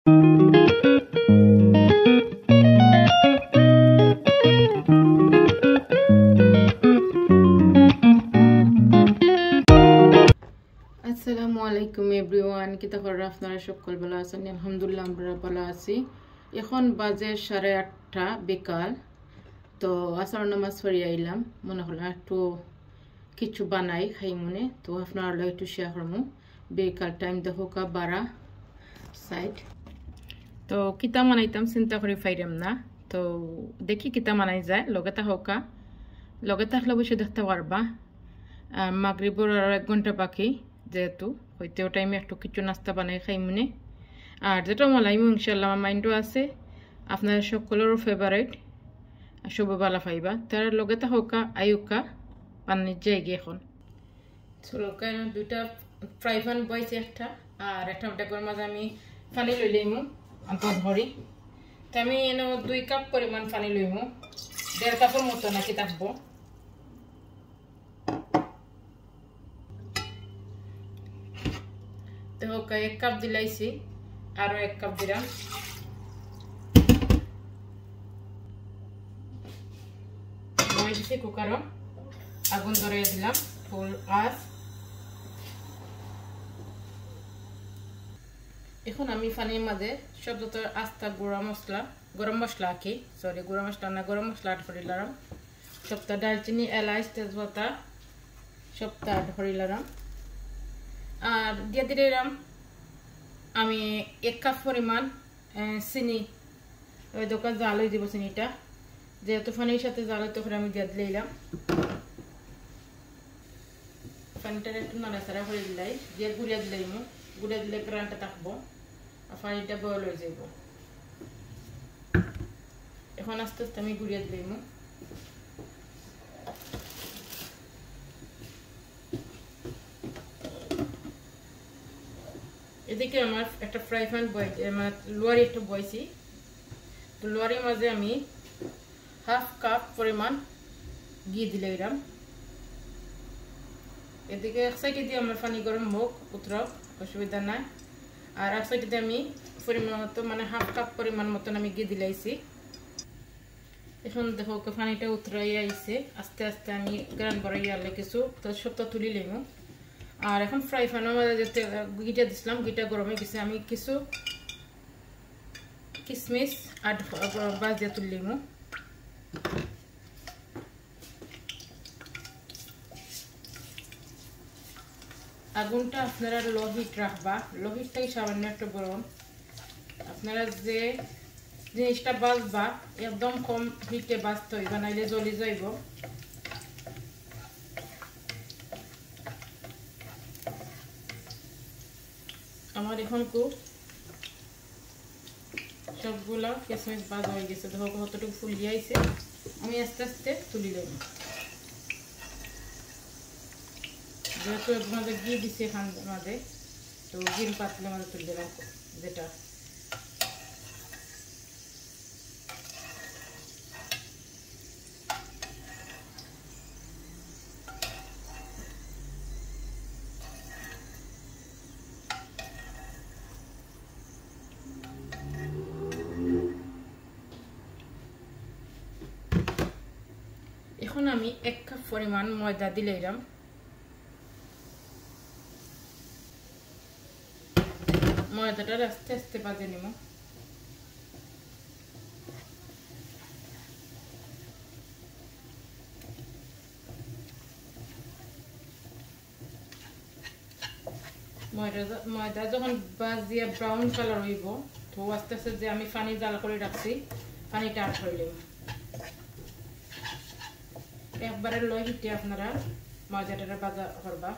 আসসালামু আলাইকুম এভরিওয়ান, কিতা করে আপনারা সকল ভালো আছেন? আলহামদুলিল্লাহ আমরা ভালো আছি। এখন বাজে 8:30 বিকাল। তো আসর নামাজ পড়ে আইলাম, মনে হলো একটু কিছু বানাই খাই মনে। তো আপনারা একটু শেয়ার করবো। বিকাল টাইম দেখো কা 12 তো কিতা বানাইতাম চিন্তা করে পাইলাম না। তো দেখি কিতা বানাই যায়, লগে থাকা লগে থাকলে অবশ্যই দেখতে পারবা। মাগরিবের আর 1 ঘন্টা বাকি, যেহেতু হইতেও টাইমে একটু কিছু নাস্তা বানাই খাই মনে। আর যেটা মলাইমু ইনশাল্লাহ আমার মাইন্ডও আছে, আপনারা সকলেরও ফেভারিট, সবে ভালো পাইবা। তার লগে থাকা আয়ুকা পানির জায়গা এখন চলো দুইটা ফ্রাই প্যান বইছে, একটা আর একটা ডেকোর মাঝে আমি পানি লই লইমু আন্তর ভরি। তো আমি এনে 2 কাপ পরিমাণ পানি লইমু, 1.5 কাপের মতো নাকি থাকবো। দেখো 1 কাপ দিলাইছি, আরো 1 কাপ দিলাম। মই দিছি কুকারও, আগুন ধরিয়ে দিলাম ফুল আঁচ। এখন আমি পানির মাঝে সব যত আস্তা গরম মশলা কি সরি গুঁড়া মশলা না, গরম মশলা অ্যাড করিলাম। সবটা দারচিনি, এলাচ, তেজপাতা সবটা অ্যাড করিলাম। আর দিয়ে দিলাম আমি 1 কাপ পরিমাণ চিনি। ওই দোকান জাল হয়ে দিব চিনিটা, যেহেতু পানির সাথে জাল হইতে করে আমি দিয়ে দিলাম। পানিটা একটু নাড়াচাড়া করে দিলাই, দিয়ে গুঁড়িয়ে দিলাম। গুঁড়িয়ে দিলে গ্রানটা থাকবো আর পানিটা বয়েল হয়ে যাব। এখন আস্তে আস্তে আমি গুঁড়িয়ে দিলাম। এদিকে আমার একটা ফ্রাই প্যান মানে লোয়ারি একটা বইছি। তো লোয়ারির মাঝে আমি 1/2 কাপ পরিমাণ ঘি দিলাম। এদিকে এক সাইডে দিয়ে আমার পানি গরম হোক, উতরাও, অসুবিধা নাই। আর এক সাইডে দিয়ে আমি পরিমাণ মতো মানে 1/2 কাপ পরিমাণ মতন আমি ঘি দিলাইছি। এখন দেখো পানিটা উতরাই আইছে, আস্তে আস্তে আমি গ্রান বড়াই আনলে কিছু তো সবটা তুলি লিমু। আর এখন ফ্রাই প্যানের মধ্যে যেতে ঘিটা দিছিলাম, ঘিটা গরম হয়ে গেছে, আমি কিছু কিশমিশ আর বাজ দিয়ে তুললিমু। আগুনটা আপনারা লো হিট রাখবা, লো হিট থেকে সামান্য একটু গরম। আপনারা যে জিনিসটা বাজবা একদম কম হিটে বাজতে হইবা, নাইলে জ্বলি যাইব। আমার এখন সবগুলা কিশমিশ বাজ হয়ে গেছে, দেখো কতটুকু ফুলিয়ে আইছে। আমি আস্তে আস্তে তুলি দেব, যেহেতু মাঝে ঘি দিছে এখান মাঝে, তো ঘির পাতলে মাঝে তুলে দিলাম যেটা। এখন আমি 1 কাপ পরিমাণ ময়দা দিলাম। ময়দাটা আস্তে আস্তে বাজে নিব। ময়দা যখন বাজিয়ে ব্রাউন কালার হইব, তো আস্তে আস্তে যে আমি পানি জাল করে রাখছি পানিটা অ্যাড করলাম। একবারে লো হিটে আপনারা ময়দাটা ভাজা করবা।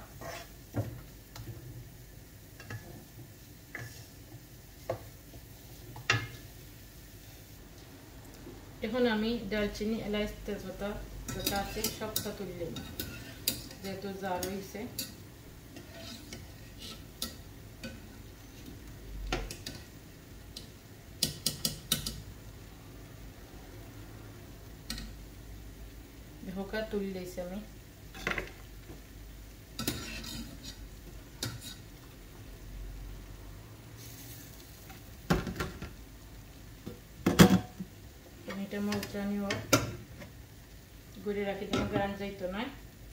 এখন আমি দারচিনি, এলাচ, তেজপাতা যেটা আছে সবটা তুললাম, যেহেতু জাল হয়েছে। দেখো তুলে দিয়েছি আমি। এটা মৌত্রানিও গুড়ি রাখি যেন গ্রান যাইতো না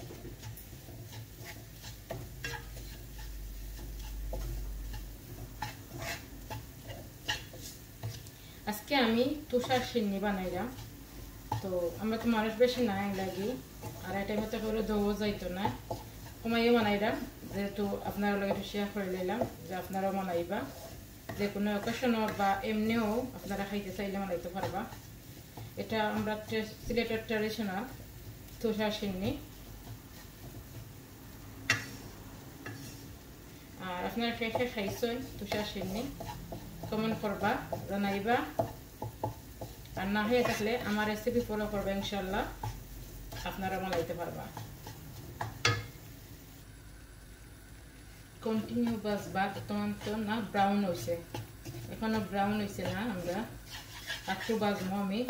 আজকে আমি তুষার সিন্নি বানাইলাম তো আমরা তো মানুষ বেশি নাই লাগি আর এটা মতো করে দৌড় যাইতো না কমাইও বানাইলাম যেহেতু আপনারা লগে একটু শেয়ার করে নিলাম যে আপনারাও বানাইবা যে কোনো অকেশনও বা এমনিও আপনারা খাইতে চাইলে বানাইতে পারবা এটা আমরা সিলেটের ট্র্যাডিশনাল তুষার সিন্নি আর আপনারা কে কে খাইছেন তুষার সিন্নি কমেন্ট করবা জানাইবা আর না হয়ে থাকলে আমার রেসিপি ফলো করবে ইনশাআল্লাহ আপনারা বানাইতে পারবা কন্টিনিউ বাজবা তখন তো না ব্রাউন হইছে এখনো ব্রাউন হইছে না আমরা একটু বাজবো আমি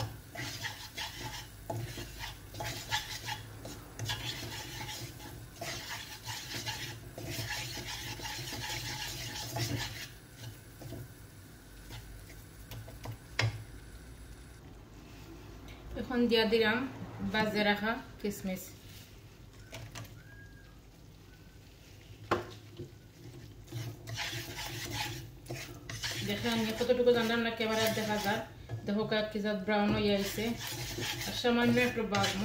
এখন দিয়া দিলাম বাজে রাখা কিশমিশ দেখেন কতটুকু জানলাম না ক্যামেরায় দেখা যায় দেখো কি জাত ব্রাউন হয়ে আইছে আর সামান্য একটু বাজমো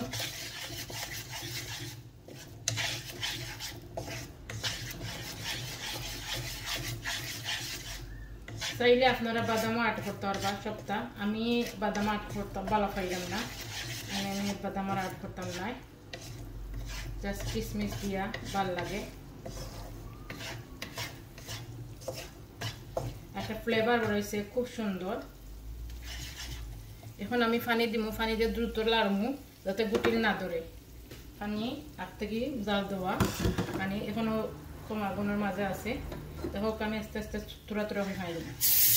চাইলে আপনারা বাদামও আট করতে পারবা সপ্তাহ আমি বাদাম আট করতাম ভালো খাইলাম না আমি বাদাম আর আট করতাম না জাস্ট কিশমিশ দিয়া ভাল লাগে একটা ফ্লেভার রয়েছে খুব সুন্দর এখন আমি পানি দিমু পানি দিয়ে দ্রুত লাড়মু যাতে গুটিল না ধরে পানি আগ থেকে জাল দেওয়া পানি এখনো কম আগুনের মাঝে আছে দেখো আমি আস্তে আস্তে থোড়া থোড়া খাই দেবো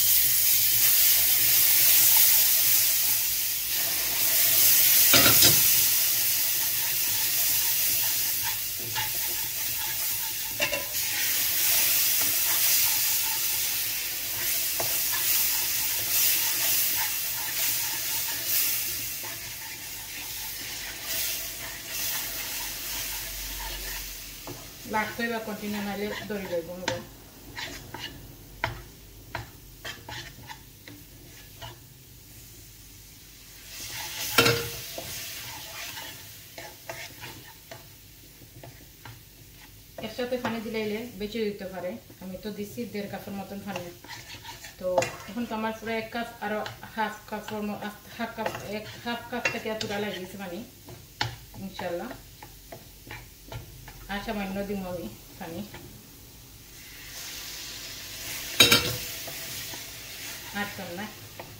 লাগতে বা কন্টিনিউ নাইলে দড়ি যাইব একসাথে পানি দিলাইলে বেঁচে দিতে পারে আমি তো দিছি 1.5 কাপের মতন পানি তো এখন তো আমার পুরো 1 কাপ আর হাফ কাপ থেকে পুরা লাগিয়েছে পানি ইনশাল্লাহ আর সামান্য দিব আমি পানি আর কম না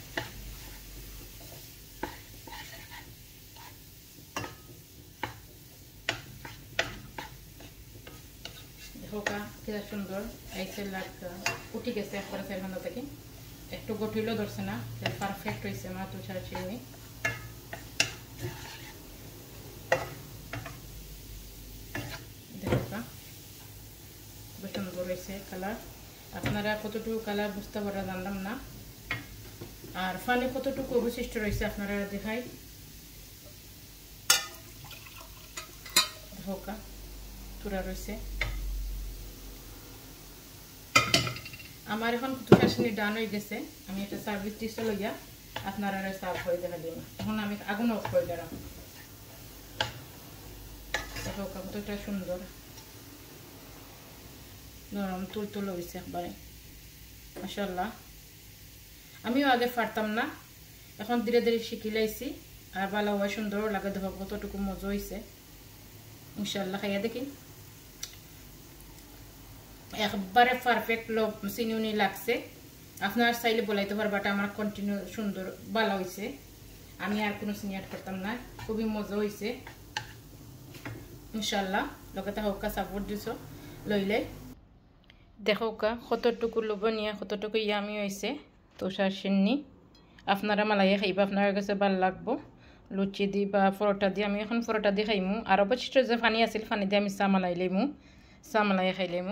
দেখো কি সুন্দর আইসে লাগা উঠে গেছে একবারে সেখান থেকে একটু গঠিলও ধরছে না পারফেক্ট হয়েছে আমার তুষার চিনি সুন্দর হয়েছে কালার আপনারা কতটুকু কালার বুঝতে পারা জানলাম না আর পানি কতটুকু অবশিষ্ট রয়েছে আপনারা দেখাই ধোকা পুরা রয়েছে আমার এখন তুষার সিন্নি ডান হয়ে গেছে আমি এটা সার্ভিস ডিশে লইয়া আপনারা সার্ভ করে দেখা দিন এখন আমি আগুন অফ করে দিলাম ধোকা কতটা সুন্দর নরম তুলতুল হয়েছে একবারে মাশাআল্লাহ আমিও আগে পারতাম না এখন ধীরে ধীরে শিখে লাইছি আর ভালো হয় সুন্দর লাগে দেখো কতটুকু মজা হয়েছে ইনশাআল্লাহ খাইয়া দেখি একবারে পারফেক্ট লোক সিনিউনি লাগছে আপনার চাইলে বলাইতে পারবাটা আমার কন্টিনিউ সুন্দর ভালো হয়েছে আমি আর কোনো চিনি অ্যাড করতাম না খুবই মজা হয়েছে ইনশাআল্লাহ লগতে হোকা সাপোর্ট দিছো লইলে দেখো কতটুকু লোভনীয় কতটুকু ইয়ামি হয়েছে তুষার সিন্নি আপনারা মালাইয়া খাইবা আপনার কাছে ভালো লাগবো লুচি দি বা পরোটা দিয়ে আমি এখন পরোটা দিয়ে খাইমু আর অবশিষ্ট যে পানি আছিল পানি দিয়ে আমি চা মালাই লইমু চা মালাই খাই লইমু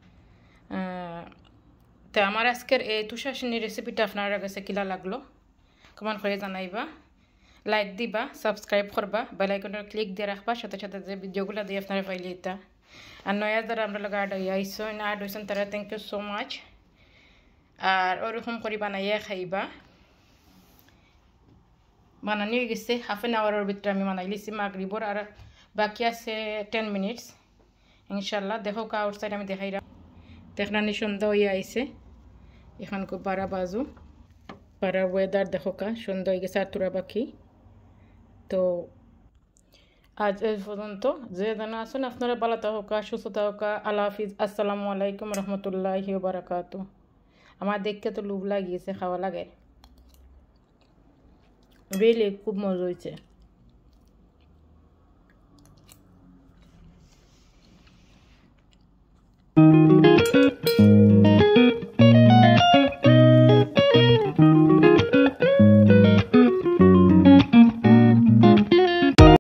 তো আমার আজকের এই তুষার সিন্নির রেসিপিটা আপনার কাছে কিলা লাগলো কমেন্ট করে জানাইবা লাইক দিবা, সাবস্ক্রাইব করবা, বেল আইকনটা ক্লিক দিয়ে রাখবা, সাথে সাথে যে ভিডিওগুলো দিয়ে আপনারা পাইলে এটা। আর নয়া যারা আমরা লগে আড হইছেন তারা থ্যাংক ইউ সো মাচ। আর ওরকম করে বানাইয়া খাইবা। বানানি হয়ে গেছে, হাফ অ্যান আওয়ারের ভিতরে আমি বানাই লিছি মাগরিবর, আর বাকি আছে 10 মিনিটস ইনশাল্লাহ। দেখো আউটসাইড আমি দেখাইলাম, দেখলানি সন্ধ্যা হয়ে আইছে, এখন খুব 12 বাজু। পাড়ার ওয়েদার দেখো সন্ধ্যা হয়ে গেছে আর তোরা বাকি। তো আজ এই পর্যন্ত, যে জানা আসুন আপনারা ভালো থাকা, সুস্থ থাকা। আল্লাহ হাফিজ, আসসালামু আলাইকুম রহমতুল্লাহি ওয়া বারাকাতু। আমার দেখতে তো লোভ লাগিয়েছে, খাওয়া লাগে, রিয়েলি খুব মজা হয়েছে।